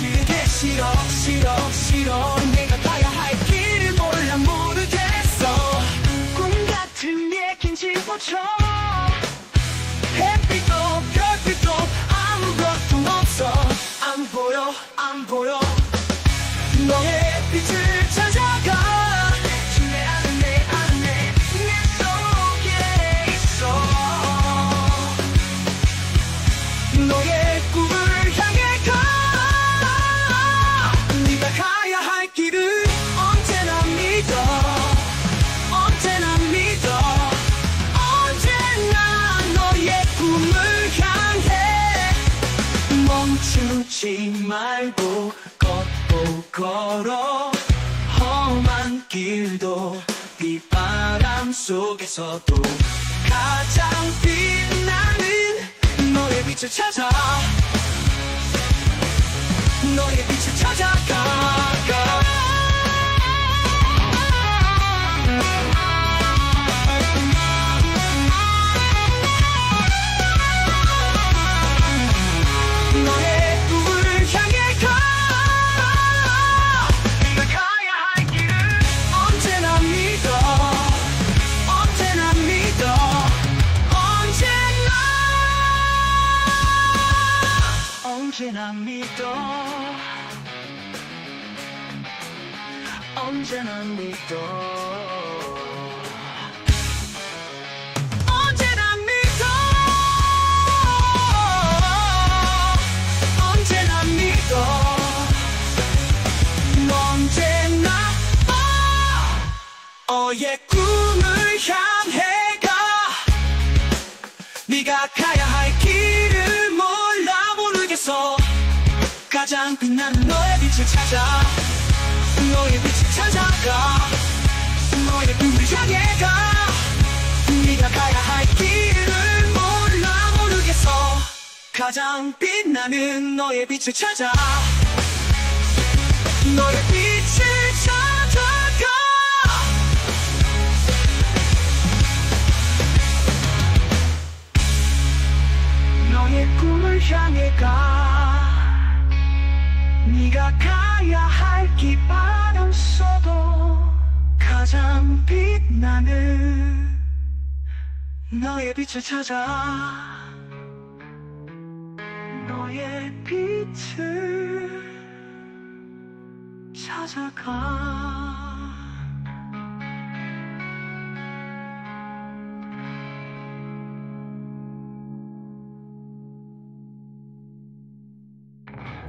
그게 싫어 싫어 싫어. 내가 가야 할 길을 몰라 모르겠어. 꿈 같은 내긴 지워져. 햇빛도 별빛도 아무것도 없어. 안 보여 안 보여. 너의 빛을 찾아가. 내 안에 내 안에 내 속에 있어. 너의 꿈을 향해 가. 네가 가야 할 길을 언제나 믿어. 언제나 믿어. 언제나 너의 꿈을 향해 멈추지 말고 걷고 걸어. 험한 길도 빗바람 속에서도 가장 빛나는 너의 빛을 찾아. 너의 빛을 찾아가. 너의 꿈을 향해 가. 네가 가야 할 길을 언제나 믿어. 언제나 믿어. 언제나 믿어. 언제나 믿어. 언제나 믿어. 언제나 믿어. 언제나 너의 꿈을 향해 가. 네가 가야 할 길을 몰라 모르겠어. 가장 빛나는 너의 빛을 찾아. 너의 빛을 찾아가. 너의 꿈을 향해 가. 네가 가야 할 길을 몰라 모르겠어. 가장 빛나는 너의 빛을 찾아. 너의 빛을 찾아가. 너의 꿈을 향해 가. 네가 가야 할 길 바람 써도 가장 빛나는 너의 빛을 찾아. 너의 빛을 찾아가.